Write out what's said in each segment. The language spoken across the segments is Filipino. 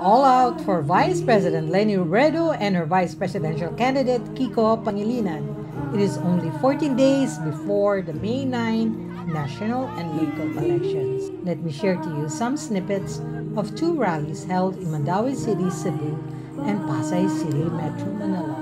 all out for Vice President Leni Robredo and her vice presidential candidate Kiko Pangilinan. It is only 14 days before the May 9 national and local elections. Let me share to you some snippets of two rallies held in Mandaue City, Cebu, and Pasay City, Metro Manila.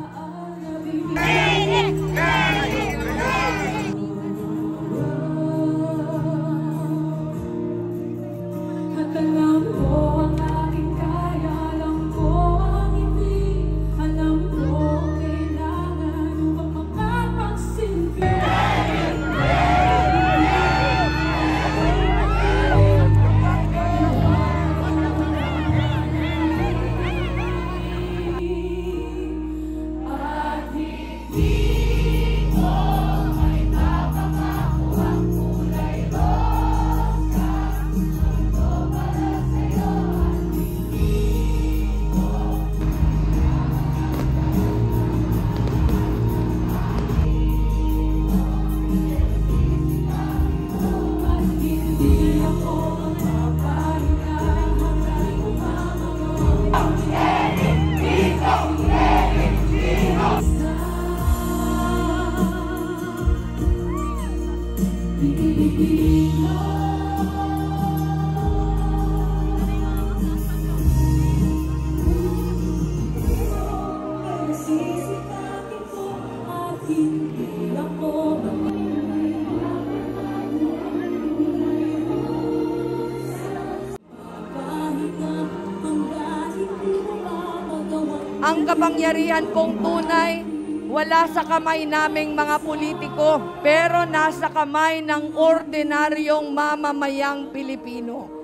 Ang kapangyarihan pong tunay, wala sa kamay naming mga politiko, pero nasa kamay ng ordinaryong mamamayang Pilipino.